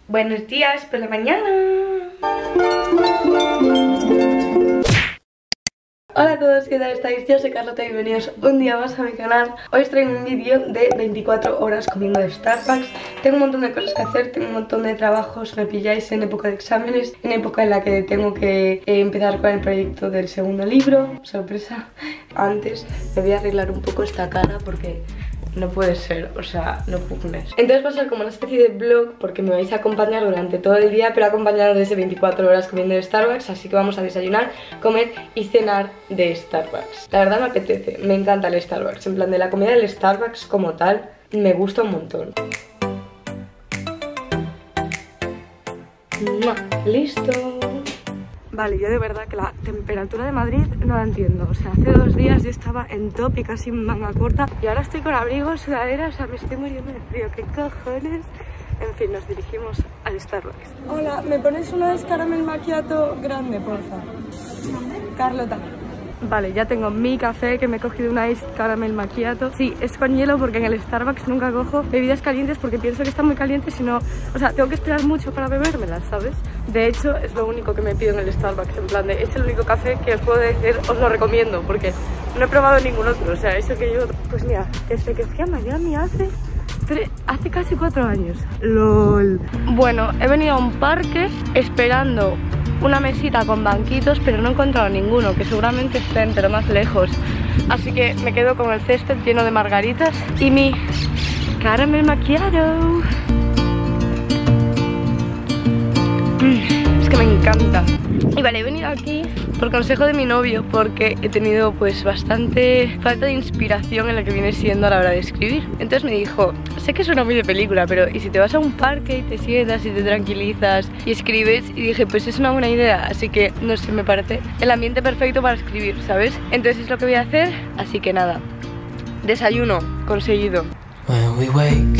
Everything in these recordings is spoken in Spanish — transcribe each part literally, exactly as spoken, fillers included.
Buenos días por la mañana. Hola a todos, ¿qué tal estáis? Yo soy Carlota y bienvenidos un día más a mi canal. Hoy os traigo un vídeo de veinticuatro horas comiendo de Starbucks. Tengo un montón de cosas que hacer, tengo un montón de trabajos. Me pilláis en época de exámenes, en época en la que tengo que eh, empezar con el proyecto del segundo libro. Sorpresa. Antes me voy a arreglar un poco esta cara porque no puede ser, o sea, no puedo comer. Entonces va a ser como una especie de vlog porque me vais a acompañar durante todo el día, pero acompañado desde veinticuatro horas comiendo de Starbucks. Así que vamos a desayunar, comer y cenar de Starbucks. La verdad me apetece, me encanta el Starbucks. En plan, de la comida del Starbucks como tal, me gusta un montón. Listo. Vale, yo de verdad que la temperatura de Madrid no la entiendo. O sea, hace dos días yo estaba en top y casi en manga corta. Y ahora estoy con abrigo, sudadera, o sea, me estoy muriendo de frío. ¿Qué cojones? En fin, nos dirigimos al Starbucks. Hola, ¿me pones una caramel macchiato grande, porfa? Carlota. Vale, ya tengo mi café, que me he cogido una iced caramel macchiato. Sí, es con hielo porque en el Starbucks nunca cojo bebidas calientes porque pienso que están muy calientes y no... O sea, tengo que esperar mucho para bebérmelas, ¿sabes? De hecho, es lo único que me pido en el Starbucks, en plan de... Es el único café que os puedo decir, os lo recomiendo, porque no he probado ningún otro. O sea, eso que yo... Pues mira, desde que fui a Miami hace... Hace casi cuatro años. LOL. Bueno, he venido a un parque esperando una mesita con banquitos, pero no he encontrado ninguno, que seguramente estén, pero más lejos. Así que me quedo con el césped lleno de margaritas y mi caramel macchiato. Es que me encanta. Y vale, he venido aquí por consejo de mi novio, porque he tenido pues bastante falta de inspiración en lo que viene siendo a la hora de escribir. Entonces me dijo, sé que suena muy de película, pero ¿y si te vas a un parque y te sientas y te tranquilizas y escribes? Y dije, pues es una buena idea, así que no sé, me parece el ambiente perfecto para escribir, ¿sabes? Entonces es lo que voy a hacer, así que nada, desayuno conseguido. When we wake,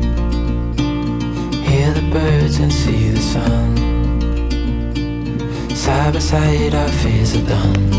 hear the birds and see the sun. Side by side our fears are done.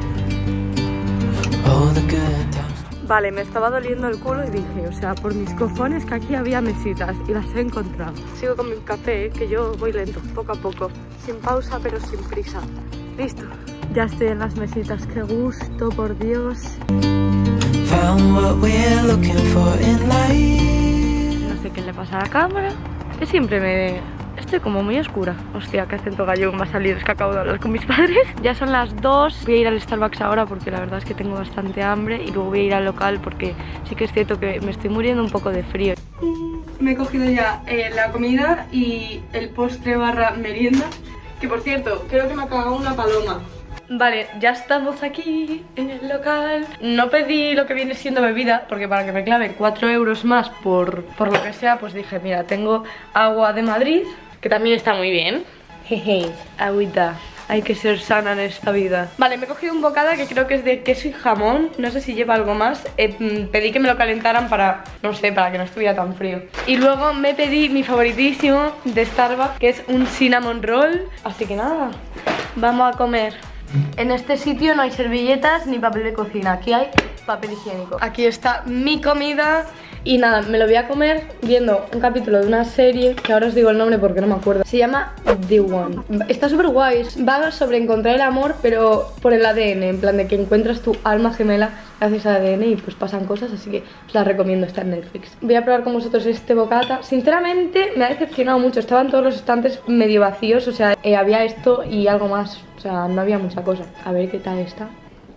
Oh, the good times. Vale, me estaba doliendo el culo y dije, o sea, por mis cojones que aquí había mesitas y las he encontrado. Sigo con mi café, que yo voy lento, poco a poco, sin pausa pero sin prisa. Listo, ya estoy en las mesitas, qué gusto, por Dios. Found what we're looking for in life. No sé qué le pasa a la cámara, que siempre me... Estoy como muy oscura. Hostia, qué acento gallego me ha salido. Es que acabo de hablar con mis padres. Ya son las dos. Voy a ir al Starbucks ahora porque la verdad es que tengo bastante hambre. Y luego voy a ir al local porque sí que es cierto que me estoy muriendo un poco de frío. Me he cogido ya eh, la comida y el postre barra merienda. Que por cierto, creo que me ha cagado una paloma. Vale, ya estamos aquí en el local. No pedí lo que viene siendo bebida, porque para que me claven cuatro euros más por, por lo que sea, pues dije, mira, tengo agua de Madrid, que también está muy bien. Jeje, agüita. Hay que ser sana en esta vida. Vale, me he cogido un bocata que creo que es de queso y jamón. No sé si lleva algo más. eh, Pedí que me lo calentaran para, no sé, para que no estuviera tan frío. Y luego me pedí mi favoritísimo de Starbucks, que es un cinnamon roll. Así que nada, vamos a comer. En este sitio no hay servilletas ni papel de cocina. Aquí hay papel higiénico. Aquí está mi comida. Y nada, me lo voy a comer viendo un capítulo de una serie que ahora os digo el nombre porque no me acuerdo. Se llama The One. Está súper guay. Va sobre encontrar el amor, pero por el A D N. En plan de que encuentras tu alma gemela gracias al A D N y pues pasan cosas. Así que os la recomiendo, está en Netflix. Voy a probar con vosotros este bocata. Sinceramente me ha decepcionado mucho. Estaban todos los estantes medio vacíos. O sea, eh, había esto y algo más. O sea, no había mucha cosa. A ver qué tal está.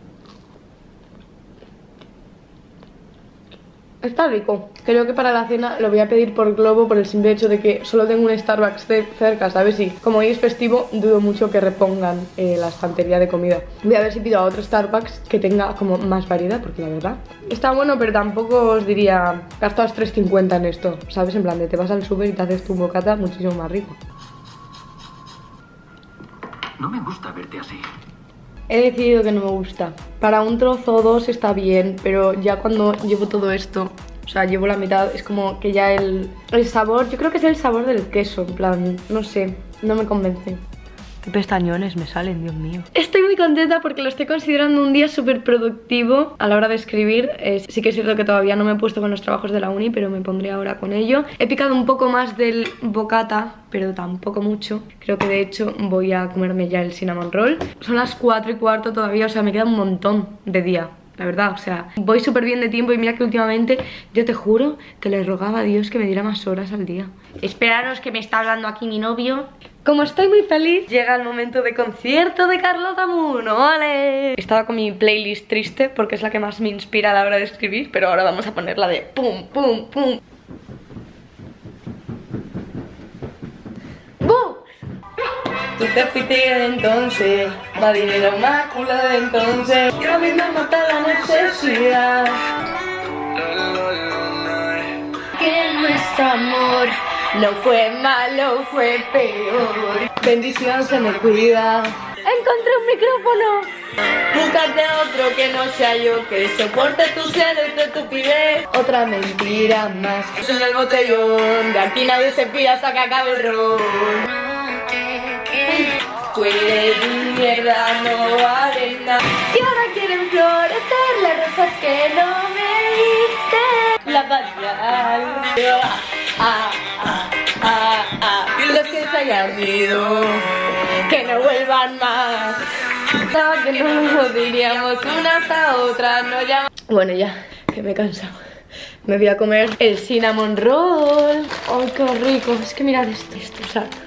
Está rico. Creo que para la cena lo voy a pedir por Globo por el simple hecho de que solo tengo un Starbucks cerca, ¿sabes? Y como hoy es festivo, dudo mucho que repongan eh, la estantería de comida. Voy a ver si pido a otro Starbucks que tenga como más variedad, porque la verdad está bueno, pero tampoco os diría gastaos tres cincuenta en esto, ¿sabes? En plan de te vas al súper y te haces tu bocata muchísimo más rico. No me gusta verte así. He decidido que no me gusta. Para un trozo o dos está bien, pero ya cuando llevo todo esto, o sea, llevo la mitad, es como que ya el, el sabor, yo creo que es el sabor del queso, en plan, no sé, no me convence. Qué pestañones me salen, Dios mío. Estoy muy contenta porque lo estoy considerando un día súper productivo a la hora de escribir. eh, Sí que es cierto que todavía no me he puesto con los trabajos de la uni, pero me pondré ahora con ello. He picado un poco más del bocata, pero tampoco mucho. Creo que de hecho voy a comerme ya el cinnamon roll. Son las cuatro y cuarto todavía, o sea, me queda un montón de día. La verdad, o sea, voy súper bien de tiempo y mira que últimamente yo te juro que le rogaba a Dios que me diera más horas al día. Esperaros que me está hablando aquí mi novio. Como estoy muy feliz, llega el momento de concierto de Carlota Moon, ¡ole! Estaba con mi playlist triste porque es la que más me inspira a la hora de escribir, pero ahora vamos a ponerla de pum, pum, pum. ¡Bum! Tú te fuiste de entonces, va dinero mácula de entonces, y a mí me mata la necesidad. Que nuestro amor no fue malo, fue peor. Bendición, se me cuida. Encontré un micrófono. Búscate otro que no sea yo, que soporte tu celos de estupidez. Otra mentira más. En el botellón, de aquí nadie se pira hasta que acabe el ron. Tú eres mierda, no vale nada. Y ahora quieren florecer las rosas que no me diste. La facial. Ah, ah, ah, ah. Y los que se hayan ido, que no vuelvan más. Pensaba que no nos diríamos unas a otras, no llaman. Bueno, ya, que me he cansado. Me voy a comer el cinnamon roll. ¡Ay, qué rico! Es que mirad esto, esto, o sea.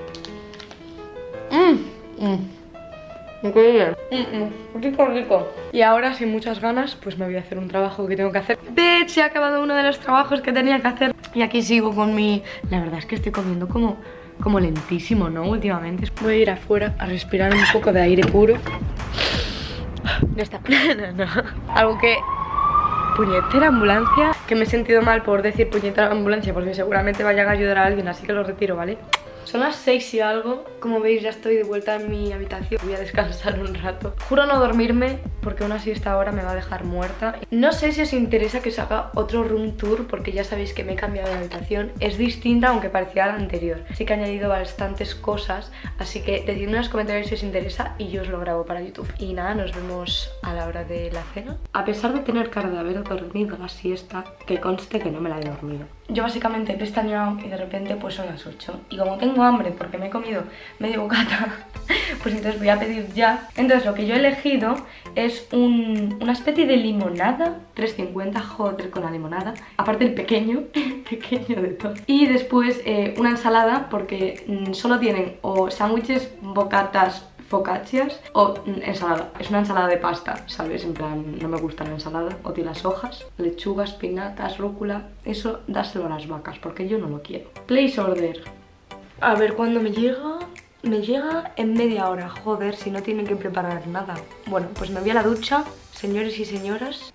Mmm, mmm. Increíble. Mm, mm, rico, rico. Y ahora, sin muchas ganas, pues me voy a hacer un trabajo que tengo que hacer. De hecho, he acabado uno de los trabajos que tenía que hacer. Y aquí sigo con mi... La verdad es que estoy comiendo como, como lentísimo, ¿no? Últimamente. Voy a ir afuera a respirar un poco de aire puro. Ya está. No, no. Algo que... Puñetera ambulancia. Que me he sentido mal por decir puñetera ambulancia, porque seguramente vayan a ayudar a alguien, así que lo retiro, ¿vale? Son las seis y algo. Como veis, ya estoy de vuelta en mi habitación. Voy a descansar un rato. Juro no dormirme porque una siesta ahora me va a dejar muerta. No sé si os interesa que os haga otro room tour, porque ya sabéis que me he cambiado de habitación. Es distinta, aunque parecía la anterior. Sí que he añadido bastantes cosas, así que decidme en los comentarios si os interesa y yo os lo grabo para YouTube. Y nada, nos vemos a la hora de la cena. A pesar de tener cara de haber dormido la siesta, que conste que no me la he dormido. Yo básicamente he pestañeado y de repente pues son las ocho. Y como tengo hambre porque me he comido medio bocata, pues entonces voy a pedir ya. Entonces lo que yo he elegido es un, una especie de limonada, tres cincuenta, joder con la limonada. Aparte el pequeño, el pequeño de todo. Y después eh, una ensalada porque mmm, solo tienen o sándwiches, bocatas, focaccias o mm, ensalada. Es una ensalada de pasta, ¿sabes? En plan, no me gusta la ensalada. Odio las hojas, lechuga, espinacas, rúcula. Eso dáselo a las vacas porque yo no lo quiero. Place order. A ver cuándo me llega. Me llega en media hora. Joder, si no tienen que preparar nada. Bueno, pues me voy a la ducha, señores y señoras.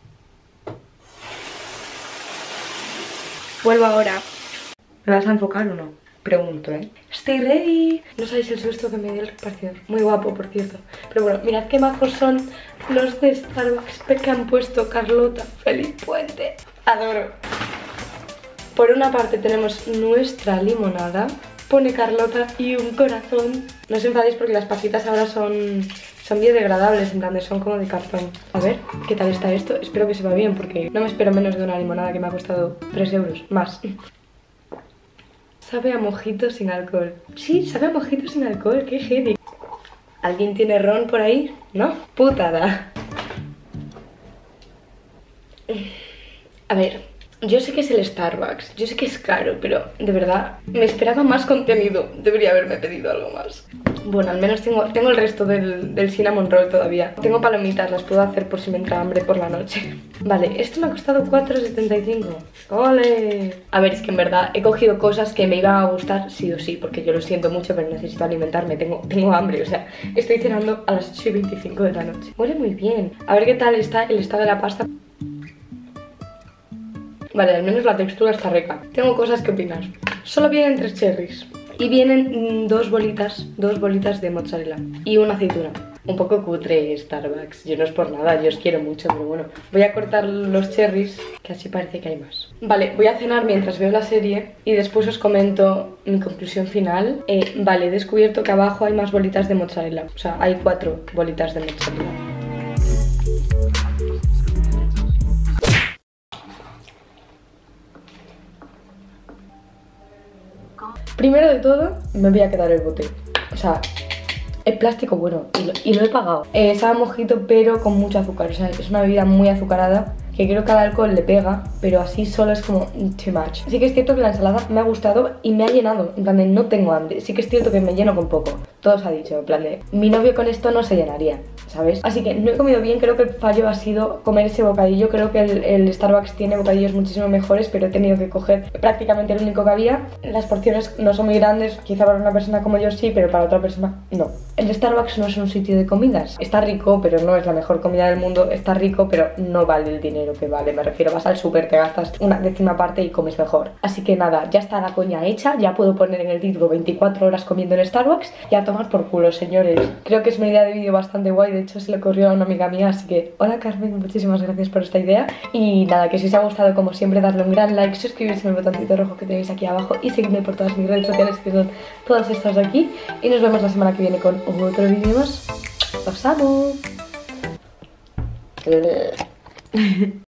Vuelvo ahora. ¿Me vas a enfocar o no? Pregunto, ¿eh? Estoy ready. No sabéis el susto que me dio el repartidor. Muy guapo, por cierto. Pero bueno, mirad qué majos son los de Starbucks que han puesto Carlota Feliz Puente. Adoro. Por una parte tenemos nuestra limonada. Pone Carlota y un corazón. No os enfadéis porque las pasitas ahora son, son biodegradables, en plan de son como de cartón. A ver, ¿qué tal está esto? Espero que se va bien porque no me espero menos de una limonada que me ha costado tres euros más. Sabe a mojito sin alcohol. Sí, sabe a mojito sin alcohol, qué heavy. ¿Alguien tiene ron por ahí? ¿No? Putada. A ver, yo sé que es el Starbucks, yo sé que es caro, pero de verdad me esperaba más contenido. Debería haberme pedido algo más. Bueno, al menos tengo, tengo el resto del, del cinnamon roll todavía. Tengo palomitas, las puedo hacer por si me entra hambre por la noche. Vale, esto me ha costado cuatro setenta y cinco. ¡Ole! A ver, es que en verdad he cogido cosas que me iban a gustar sí o sí, porque yo lo siento mucho, pero necesito alimentarme. Tengo, tengo hambre, o sea, estoy cenando a las ocho y veinticinco de la noche. Huele muy bien. A ver qué tal está el estado de la pasta. Vale, al menos la textura está rica. Tengo cosas que opinar. Solo vienen tres cherries. Y vienen mmm, dos bolitas, dos bolitas de mozzarella y una aceituna. Un poco cutre Starbucks, yo no es por nada, yo os quiero mucho, pero bueno. Voy a cortar los cherries, que así parece que hay más. Vale, voy a cenar mientras veo la serie y después os comento mi conclusión final. Eh, vale, he descubierto que abajo hay más bolitas de mozzarella, o sea, hay cuatro bolitas de mozzarella. Primero de todo, me voy a quedar el bote. O sea, el plástico bueno, y lo, y lo he pagado. Eh, sabe mojito, pero con mucho azúcar. O sea, es una bebida muy azucarada, que creo que al alcohol le pega, pero así solo es como too much. Sí que es cierto que la ensalada me ha gustado y me ha llenado. En plan de, no tengo hambre. Sí que es cierto que me lleno con poco. Todo se ha dicho, en plan de, mi novio con esto no se llenaría, ¿sabes? Así que no he comido bien, creo que el fallo ha sido comer ese bocadillo. Creo que el, el Starbucks tiene bocadillos muchísimo mejores, pero he tenido que coger prácticamente el único que había. Las porciones no son muy grandes, quizá para una persona como yo sí, pero para otra persona no. El Starbucks no es un sitio de comidas. Está rico, pero no es la mejor comida del mundo. Está rico, pero no vale el dinero que vale. Me refiero, vas al súper, te gastas una décima parte y comes mejor. Así que nada, ya está la coña hecha. Ya puedo poner en el título veinticuatro horas comiendo en Starbucks y a tomar por culo, señores. Creo que es una idea de vídeo bastante guay. De hecho, se le ocurrió a una amiga mía. Así que, hola Carmen, muchísimas gracias por esta idea. Y nada, que si os ha gustado, como siempre, darle un gran like, suscribirse en el botoncito rojo que tenéis aquí abajo y seguirme por todas mis redes sociales, que son todas estas de aquí. Y nos vemos la semana que viene con otro vídeo más. ¡Os amo!